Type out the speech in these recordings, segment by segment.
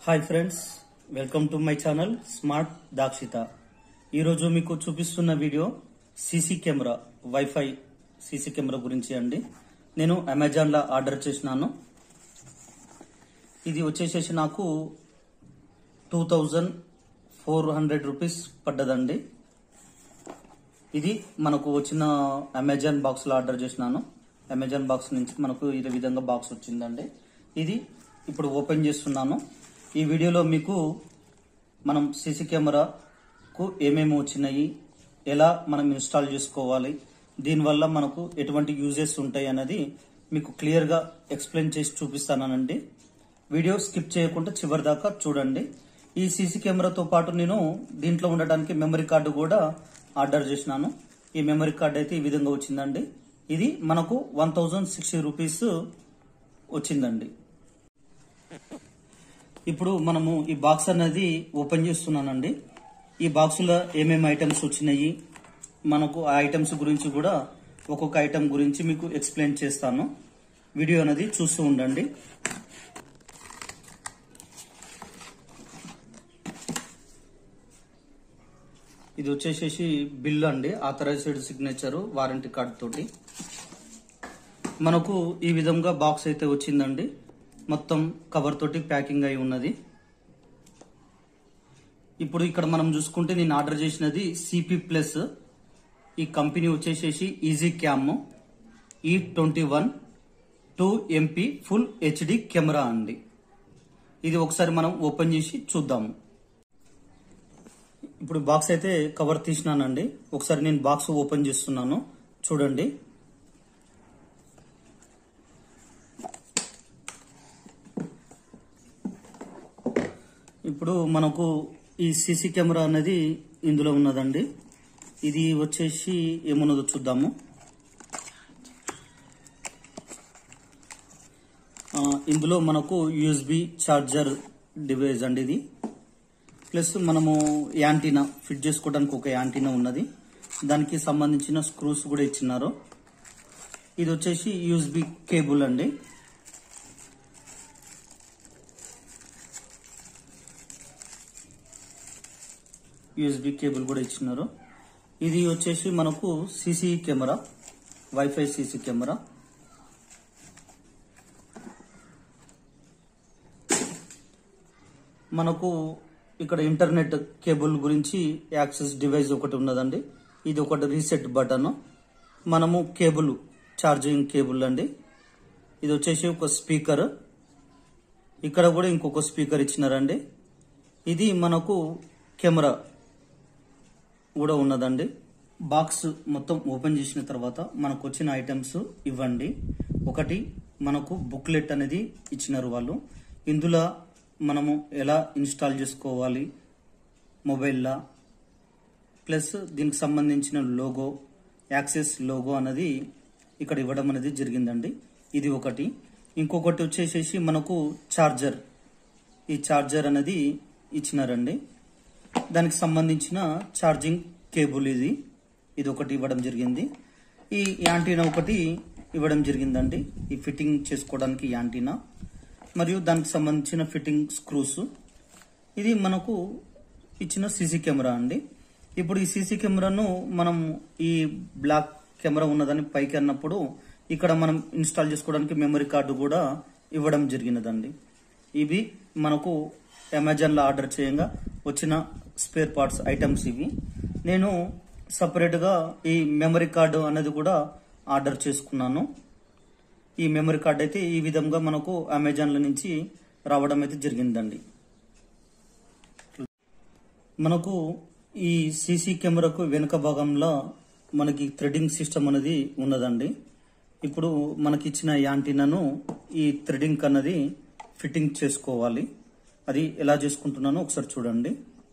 Hi friends, welcome to my channel smart Dakshita. ఈరోజు మీకు చూపిస్తున్న video CC camera, wifi CC camera గురించి అండి. నేను అమెజాన్లో ఆర్డర్ చేసినాను. ఇది వచ్చేసేసి నాకు 2400 రూపీస్ పడ్డదండి. ఇది మనకు వచ్చిన అమెజాన్ బాక్స్లో ఆర్డర్ చేసినాను. అమెజాన్ బాక్స్ నుంచి మనకు ఈ విధంగా బాక్స్ వచ్చిందండి. ఇది ఇప్పుడు ఓపెన్ చేస్తున్నాను. ఈ వీడియోలో మీకు మనం సీసీ కెమెరాకు ఏమేమి వచ్చినాయి, ఎలా మనం ఇన్స్టాల్ చేసుకోవాలి, దీనివల్ల మనకు ఎటువంటి యూజెస్ ఉంటాయి అనేది మీకు క్లియర్గా ఎక్స్ప్లెయిన్ చేసి చూపిస్తానండి. వీడియో స్కిప్ చేయకుండా చివరి దాకా చూడండి. ఈ సీసీ కెమెరాతో పాటు నేను దీంట్లో ఉండడానికి మెమరీ కార్డు కూడా ఆర్డర్ చేసినాను. ఈ మెమరీ కార్డు అయితే ఈ విధంగా వచ్చిందండి. ఇది మనకు 1060 రూపీస్ వచ్చిందండి. ఇప్పుడు మనము ఈ బాక్స్ అనేది ఓపెన్ చేస్తున్నానండి. ఈ బాక్స్ లో ఏమేమి ఐటమ్స్ వచ్చినాయి, మనకు ఆ ఐటమ్స్ గురించి కూడా ఒక్కొక్క ఐటమ్ గురించి మీకు ఎక్స్ప్లెయిన్ చేస్తాను. వీడియో అనేది చూస్తూ ఉండండి. ఇది వచ్చేసేసి బిల్ అండి, ఆథరైజ్డ్ సిగ్నేచర్, వారంటీ కార్డు తోటి మనకు ఈ విధంగా బాక్స్ అయితే వచ్చిందండి. మొత్తం కవర్ తోటి ప్యాకింగ్ అయి ఉన్నది. ఇప్పుడు ఇక్కడ మనం చూసుకుంటే నేను ఆర్డర్ చేసినది సిపి ప్లస్. ఈ కంపెనీ వచ్చేసేసి easy cam E21 2MP full HD camera అండి. ఇది ఒకసారి మనం ఓపెన్ చేసి చూద్దాము. ఇప్పుడు బాక్స్ అయితే కవర్ తీసినానండి. ఒకసారి నేను బాక్స్ ఓపెన్ చేస్తున్నాను, చూడండి. ఇప్పుడు మనకు ఈ సీసీ కెమెరా అనేది ఇందులో ఉన్నదండి. ఇది వచ్చేసి ఏమున్నదో చూద్దాము. ఇందులో మనకు USB ఛార్జర్ డివైస్ అండి ఇది. ప్లస్ మనము యాంటీనా ఫిట్ చేసుకోవడానికి ఒక యాంటీనా ఉన్నది. దానికి సంబంధించిన స్క్రూస్ కూడా ఇచ్చినారు. ఇది వచ్చేసి USB కేబుల్ అండి. USB కేబుల్ కూడా ఇచ్చినారు. ఇది వచ్చేసి మనకు CC camera, wifi CC camera. మనకు ఇక్కడ ఇంటర్నెట్ కేబుల్ గురించి యాక్సెస్ డివైస్ ఒకటి ఉన్నదండి. ఇది ఒకటి రీసెట్ బటన్. మనము కేబుల్, ఛార్జింగ్ కేబుల్ అండి. ఇది వచ్చేసి ఒక స్పీకర్. ఇక్కడ కూడా ఇంకొక స్పీకర్ ఇచ్చినారండి. ఇది మనకు కెమెరా కూడా ఉన్నదండి. బాక్స్ మొత్తం ఓపెన్ చేసిన తర్వాత మనకు వచ్చిన ఐటమ్స్ ఇవ్వండి. ఒకటి మనకు బుక్లెట్ అనేది ఇచ్చినారు వాళ్ళు. ఇందులో మనము ఎలా ఇన్స్టాల్ చేసుకోవాలి మొబైల్లో, ప్లస్ దీనికి సంబంధించిన లోగో, యాక్సెస్ లోగో అనేది ఇక్కడ ఇవ్వడం అనేది జరిగిందండి. ఇది ఒకటి. ఇంకొకటి వచ్చేసేసి మనకు ఛార్జర్, ఈ ఛార్జర్ అనేది ఇచ్చినారండి. దానికి సంబంధించిన ఛార్జింగ్ కేబుల్ ఇది ఒకటి ఇవ్వడం జరిగింది. ఈ యాంటీనా ఒకటి ఇవ్వడం జరిగిందండి, ఈ ఫిట్టింగ్ చేసుకోవడానికి యాంటీనా, మరియు దానికి సంబంధించిన ఫిట్టింగ్ స్క్రూస్. ఇది మనకు ఇచ్చిన సీసీ కెమెరా అండి. ఇప్పుడు ఈ సీసీ కెమెరాను మనం ఈ బ్లాక్ కెమెరా ఉన్నదని పైకి అన్నప్పుడు ఇక్కడ మనం ఇన్స్టాల్ చేసుకోవడానికి మెమరీ కార్డు కూడా ఇవ్వడం జరిగినదండి. ఇవి మనకు అమెజాన్లో ఆర్డర్ చేయంగా వచ్చిన స్పేర్ పార్ట్స్ ఐటమ్స్ ఇవి. నేను సపరేట్గా ఈ మెమరీ కార్డు అనేది కూడా ఆర్డర్ చేసుకున్నాను. ఈ మెమరీ కార్డు అయితే ఈ విధంగా మనకు అమెజాన్ల నుంచి రావడం అయితే జరిగిందండి. మనకు ఈ సీసీ కెమెరాకు వెనుక భాగంలో మనకి థ్రెడింగ్ సిస్టమ్ అనేది ఉన్నదండి. ఇప్పుడు మనకి ఇచ్చిన యాంటీనాను ఈ థ్రెడింగ్ అన్నది ఫిట్టింగ్ చేసుకోవాలి. అది ఎలా చేసుకుంటున్నానో ఒకసారి చూడండి.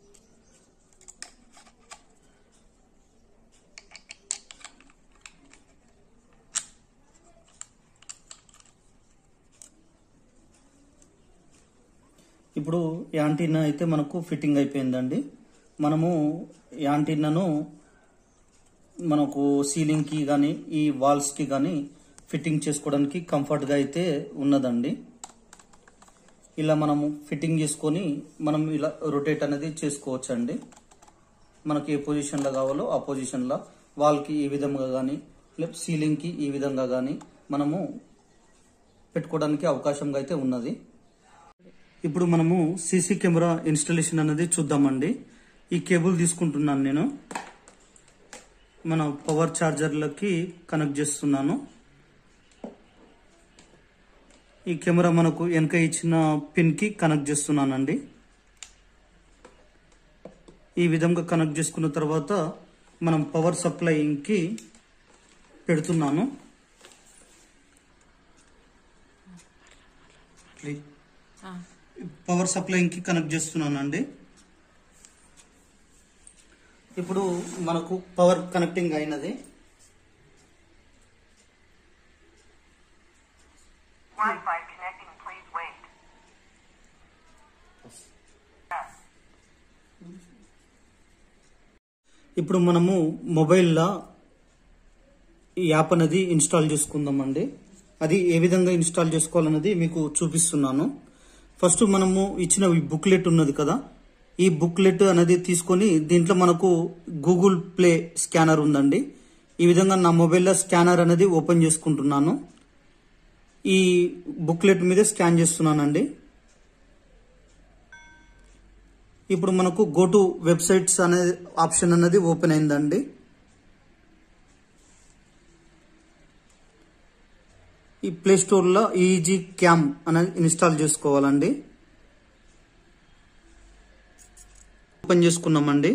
ఇప్పుడు యాంటీనా అయితే మనకు ఫిట్టింగ్ అయిపోయిందండి. మనము యాంటీనాను మనకు సీలింగ్ కి కానీ ఈ వాల్స్ కి కానీ ఫిట్టింగ్ చేసుకోవడానికి కంఫర్ట్ గా అయితే ఉన్నదండి. ఇలా మనము ఫిట్టింగ్ చేసుకొని మనం ఇలా రొటేట్ అనేది చేసుకోవచ్చు అండి. మనకి ఏ పొజిషన్లో కావాలో ఆ పొజిషన్లో వాల్కి ఈ విధంగా కానీ లేదా సీలింగ్కి ఈ విధంగా కానీ మనము పెట్టుకోవడానికి అవకాశంగా అయితే ఉన్నది. ఇప్పుడు మనము సీసీ కెమెరా ఇన్స్టాలేషన్ అనేది చూద్దామండి. ఈ కేబుల్ తీసుకుంటున్నాను నేను, మన పవర్ ఛార్జర్లకి కనెక్ట్ చేస్తున్నాను. ఈ కెమెరా మనకు వెనక ఇచ్చిన పిన్కి కనెక్ట్ చేస్తున్నానండి. ఈ విధంగా కనెక్ట్ చేసుకున్న తర్వాత మనం పవర్ సప్లైకి పెడుతున్నాను. పవర్ సప్లైకి కనెక్ట్ చేస్తున్నానండి. ఇప్పుడు మనకు పవర్ కనెక్టింగ్ అయినది. ఇప్పుడు మనము మొబైల్లో ఈ యాప్ అనేది ఇన్స్టాల్ చేసుకుందామండి. అది ఏ విధంగా ఇన్స్టాల్ చేసుకోవాలన్నది మీకు చూపిస్తున్నాను. ఫస్ట్ మనము ఇచ్చిన ఈ బుక్లెట్ ఉన్నది కదా, ఈ బుక్లెట్ అనేది తీసుకొని దీంట్లో మనకు గూగుల్ ప్లే స్కానర్ ఉందండి. ఈ విధంగా నా మొబైల్లో స్కానర్ అనేది ఓపెన్ చేసుకుంటున్నాను. ఈ బుక్లెట్ మీద స్కాన్ చేస్తున్నానండి. ఇప్పుడు మనకు గో టు వెబ్సైట్స్ అనే ఆప్షన్ అనేది ఓపెన్ అయిందండి. ఈ ప్లే స్టోర్లో ఈజీ క్యామ్ అనేది ఇన్స్టాల్ చేసుకోవాలండి. ఓపెన్ చేసుకున్నామండి.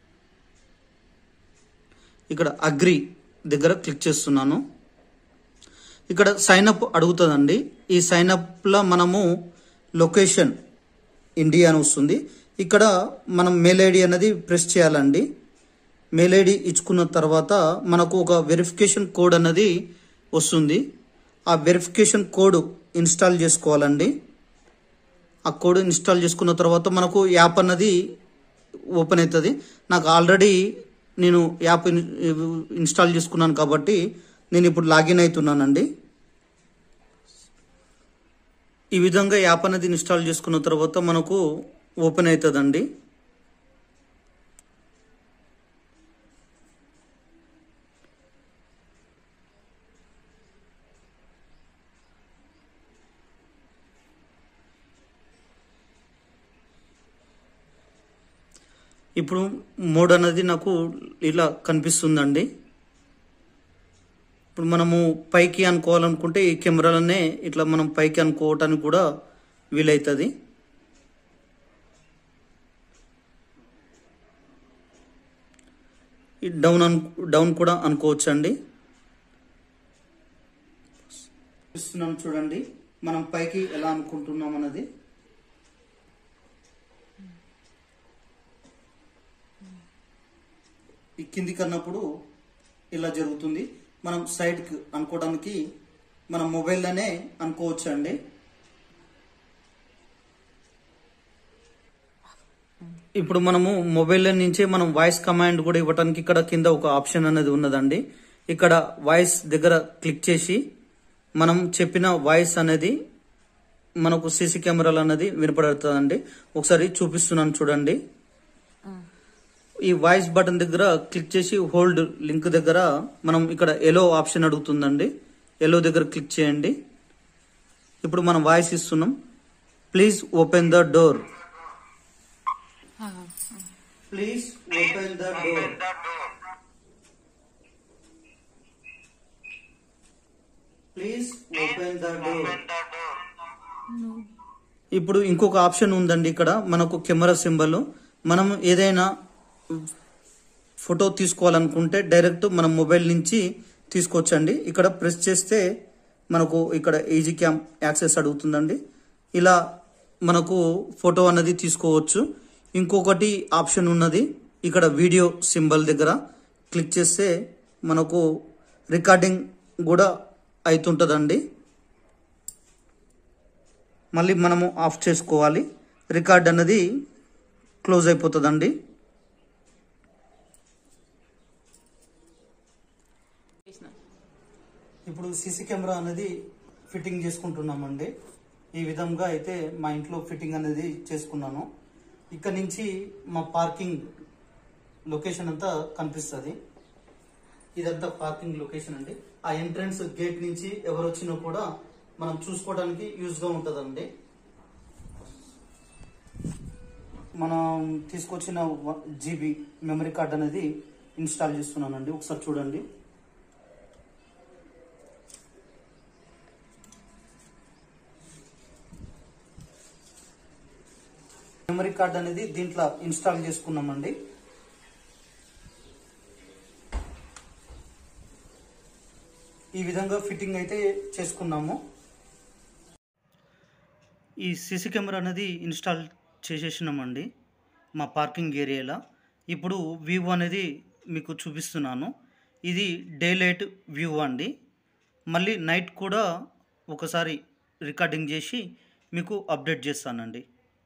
ఇక్కడ అగ్రి దగ్గర క్లిక్ చేస్తున్నాను. ఇక్కడ సైన్ అప్ అడుగుతుందండి. ఈ సైన్ అప్లో మనము లొకేషన్ ఇండియా అని వస్తుంది. ఇక్కడ మనం మెయిల్ ఐడి అనేది ప్రెస్ చేయాలండి. మెయిల్ ఐడి ఇచ్చుకున్న తర్వాత మనకు ఒక వెరిఫికేషన్ కోడ్ అనేది వస్తుంది. ఆ వెరిఫికేషన్ కోడ్ ఇన్స్టాల్ చేసుకోవాలండి. ఆ కోడ్ ఇన్స్టాల్ చేసుకున్న తర్వాత మనకు యాప్ అన్నది ఓపెన్ అవుతుంది. నాకు ఆల్రెడీ నేను యాప్ ఇన్స్టాల్ చేసుకున్నాను కాబట్టి నేను ఇప్పుడు లాగిన్ అవుతున్నానండి. ఈ విధంగా యాప్ అనేది ఇన్స్టాల్ చేసుకున్న తర్వాత మనకు ఓపెన్ అవుతుందండి. ఇప్పుడు మోడ్ అనేది నాకు ఇలా కనిపిస్తుందండి. ఇప్పుడు మనము పైకి అనుకోవాలనుకుంటే ఈ కెమెరాలనే ఇట్లా మనం పైకి అనుకోవటానికి కూడా వీలవుతుంది. డౌన్ కూడా అనుకోవచ్చు అండి. చూస్తున్నాం చూడండి, మనం పైకి ఎలా అనుకుంటున్నాం అన్నది. ఈ కిందికి అన్నప్పుడు ఇలా జరుగుతుంది. మనం సైడ్కి అనుకోవడానికి మనం మొబైల్లోనే అనుకోవచ్చు అండి. ఇప్పుడు మనము మొబైల్ నుంచే మనం వాయిస్ కమాండ్ కూడా ఇవ్వడానికి ఇక్కడ కింద ఒక ఆప్షన్ అనేది ఉన్నదండి. ఇక్కడ వాయిస్ దగ్గర క్లిక్ చేసి మనం చెప్పిన వాయిస్ అనేది మనకు సీసీ కెమెరాలు అనేది వినపడుతుందండి. ఒకసారి చూపిస్తున్నాను చూడండి. ఈ వాయిస్ బటన్ దగ్గర క్లిక్ చేసి హోల్డ్ లింక్ దగ్గర మనం ఇక్కడ ఎలో ఆప్షన్ అడుగుతుందండి. ఎలో దగ్గర క్లిక్ చేయండి. ఇప్పుడు మనం వాయిస్ ఇస్తున్నాం. Please open the door. Please open the door. Please open the door. ఇప్పుడు ఇంకొక ఆప్షన్ ఉందండి. ఇక్కడ మనకు కెమెరా సింబల్. మనం ఏదైనా ఫోటో తీసుకోవాలనుకుంటే డైరెక్ట్ మనం మొబైల్ నుంచి తీసుకోవచ్చండి. ఇక్కడ ప్రెస్ చేస్తే మనకు ఇక్కడ ఈజీ క్యామ్ యాక్సెస్ అడుగుతుందండి. ఇలా మనకు ఫోటో అన్నది తీసుకోవచ్చు. ఇంకొకటి ఆప్షన్ ఉన్నది. ఇక్కడ వీడియో సింబల్ దగ్గర క్లిక్ చేస్తే మనకు రికార్డింగ్ కూడా అవుతుంటుందండి. మళ్ళీ మనము ఆఫ్ చేసుకోవాలి. రికార్డ్ అన్నది క్లోజ్ అయిపోతుందండి. ఇప్పుడు సీసీ కెమెరా అనేది ఫిట్టింగ్ చేసుకుంటున్నామండి. ఈ విధంగా అయితే మా ఇంట్లో ఫిట్టింగ్ అనేది చేసుకున్నాను. ఇక్కడ నుంచి మా పార్కింగ్ లొకేషన్ అంతా కనిపిస్తుంది. ఇదంతా పార్కింగ్ లొకేషన్ అండి. ఆ ఎంట్రన్స్ గేట్ నుంచి ఎవరు వచ్చినా కూడా మనం చూసుకోవడానికి యూజ్ గా ఉంటుందండి. మనం తీసుకొచ్చిన GB మెమరీ కార్డ్ అనేది ఇన్స్టాల్ చేస్తున్నానండి. ఒకసారి చూడండి. మెమరీ కార్డ్ అనేది దీంట్లో ఇన్స్టాల్ చేసుకున్నామండి. ఈ విధంగా ఫిట్టింగ్ అయితే చేసుకున్నాము. ఈ సీసీ కెమెరా అనేది ఇన్స్టాల్ చేసేసినామండి మా పార్కింగ్ ఏరియాలో. ఇప్పుడు వ్యూ అనేది మీకు చూపిస్తున్నాను. ఇది డే లైట్ వ్యూ అండి. మళ్ళీ నైట్ కూడా ఒకసారి రికార్డింగ్ చేసి మీకు అప్డేట్ చేస్తానండి.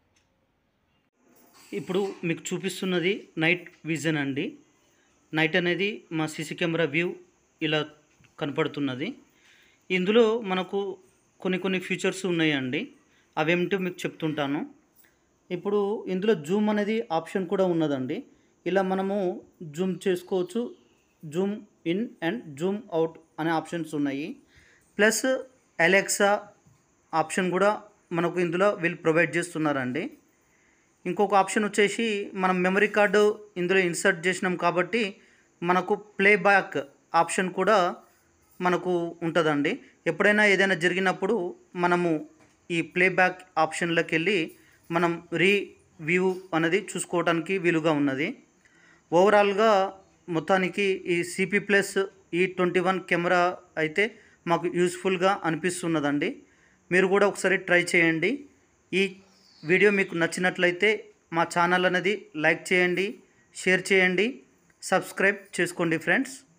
ఇప్పుడు మీకు చూపిస్తున్నది నైట్ విజన్ అండి. నైట్ అనేది మా సీసీ కెమెరా వ్యూ ఇలా కనపడుతున్నది. ఇందులో మనకు కొన్ని ఫీచర్స్ ఉన్నాయండి. అవేమిటో మీకు చెప్తుంటాను. ఇప్పుడు ఇందులో జూమ్ అనేది ఆప్షన్ కూడా ఉన్నదండి. ఇలా మనము జూమ్ చేసుకోవచ్చు. Zoom in and zoom out అనే ఆప్షన్స్ ఉన్నాయి. ప్లస్ అలెక్సా ఆప్షన్ కూడా మనకు ఇందులో వీళ్ళు ప్రొవైడ్ చేస్తున్నారండి. ఇంకొక ఆప్షన్ వచ్చేసి మనం మెమరీ కార్డు ఇందులో ఇన్సర్ట్ చేసినాం కాబట్టి మనకు ప్లేబ్యాక్ ఆప్షన్ కూడా మనకు ఉంటుందండి. ఎప్పుడైనా ఏదైనా జరిగినప్పుడు మనము ఈ ప్లేబ్యాక్ ఆప్షన్లోకి వెళ్ళి మనం రివ్యూ అనేది చూసుకోవడానికి వీలుగా ఉన్నది. ఓవరాల్గా మొత్తానికి ఈ CP+ E21 కెమెరా అయితే మాకు యూస్ఫుల్గా అనిపిస్తున్నదండి. మీరు కూడా ఒకసారి ట్రై చేయండి. ఈ వీడియో మీకు నచ్చినట్లయితే మా ఛానల్ అనేది లైక్ చేయండి, షేర్ చేయండి, సబ్స్క్రైబ్ చేసుకోండి ఫ్రెండ్స్.